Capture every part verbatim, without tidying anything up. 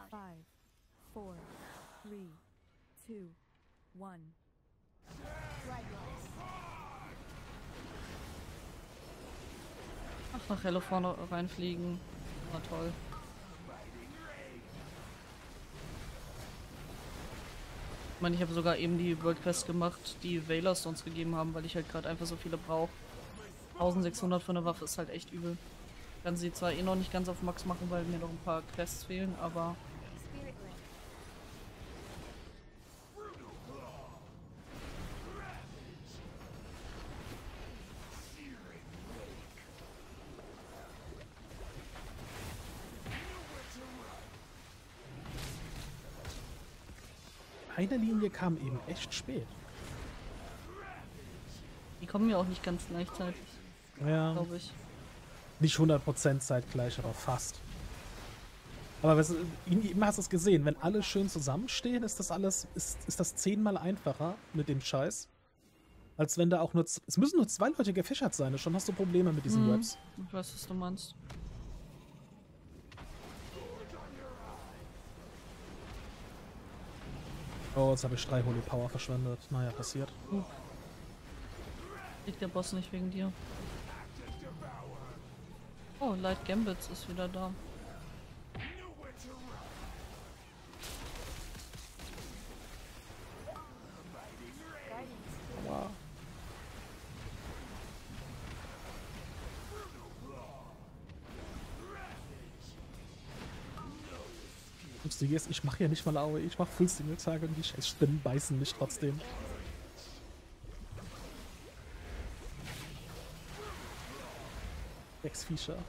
Five, four, three, two, one. Ach, nach Helle vorne reinfliegen. War toll. Ich meine, ich habe sogar eben die World Quest gemacht, die Veiler Stones gegeben haben, weil ich halt gerade einfach so viele brauche. eintausendsechshundert für eine Waffe ist halt echt übel. Ich kann sie zwar eh noch nicht ganz auf Max machen, weil mir noch ein paar Quests fehlen, aber... Eine Linie kam eben echt spät. Die kommen ja auch nicht ganz gleichzeitig, Ja. glaube ich. Nicht hundert Prozent zeitgleich, aber fast. Aber was, immer hast du es gesehen, wenn alle schön zusammenstehen, ist das alles, ist, ist das zehnmal einfacher mit dem Scheiß. Als wenn da auch nur, es müssen nur zwei Leute gefischert sein, schon hast du Probleme mit diesen hm, Webs. Ich weiß, was du meinst. Oh, jetzt habe ich drei Holy Power verschwendet. Naja, passiert. Uh. Liegt der Boss nicht wegen dir. Oh, Light Gambits ist wieder da. Wow. Lustig ist, ich mache ja nicht mal A O E, ich mache Full Single Tage und die scheiß Spinnen beißen mich trotzdem. Ex-Fischer.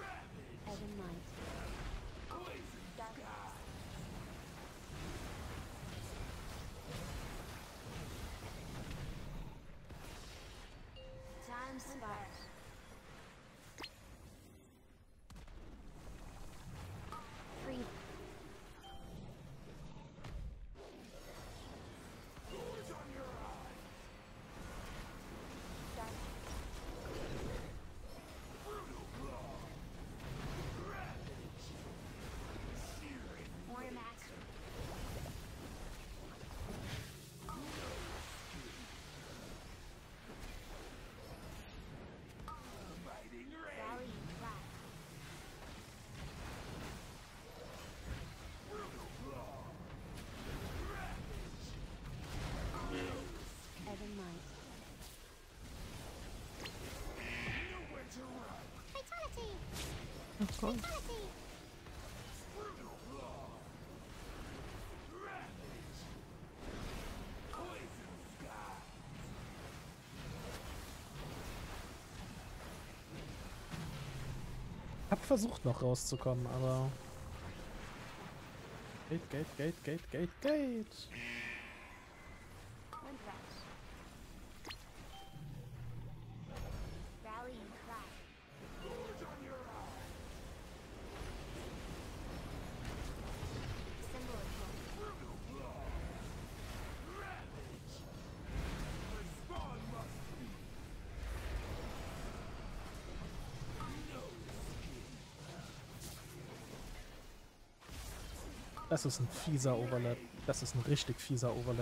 Oh Gott. Ich hab versucht noch rauszukommen, aber... Gate, Gate, Gate, Gate, Gate, Gate! Das ist ein fieser Overlap. Das ist ein richtig fieser Overlap.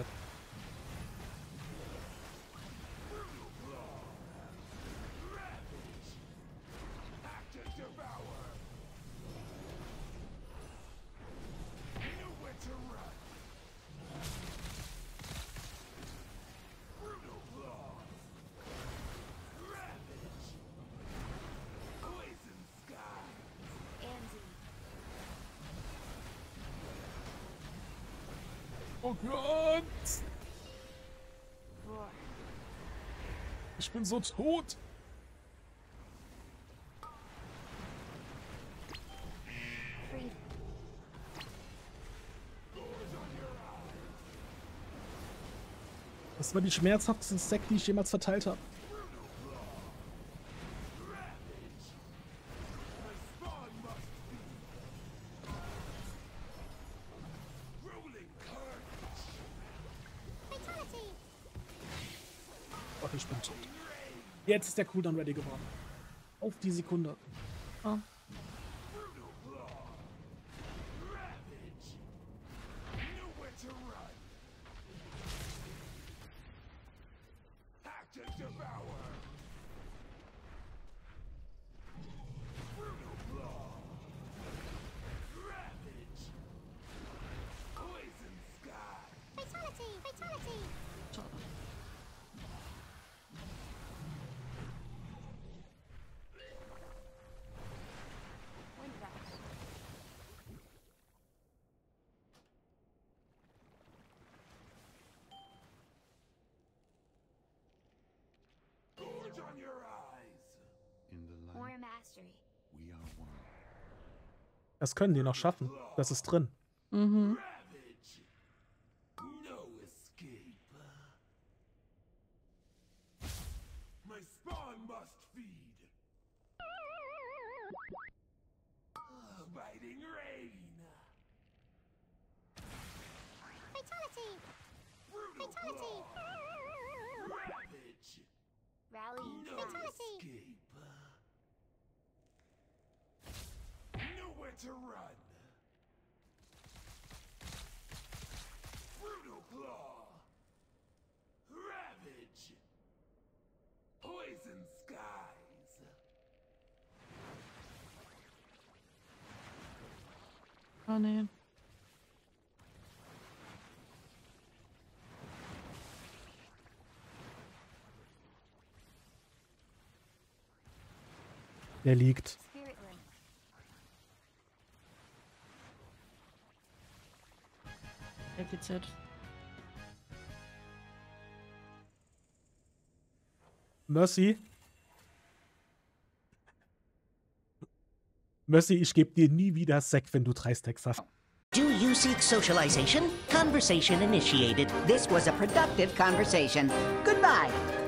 Oh Gott! Ich bin so tot! Das war die schmerzhafteste Stack, die ich jemals verteilt habe. Ach, ich bin tot. Jetzt ist der Cooldown ready geworden. Auf die Sekunde. Oh. Das können die noch schaffen. Das ist drin. Mhm. Rally. Fatality. Nowhere to run. Brutal claw. Ravage. Poison skies. Ah, nee. Der liegt. L P Z. Mercy. Mercy, ich gebe dir nie wieder Sek, wenn du drei Stacks hast. Do you seek socialization? Conversation initiated. This was a productive conversation. Goodbye.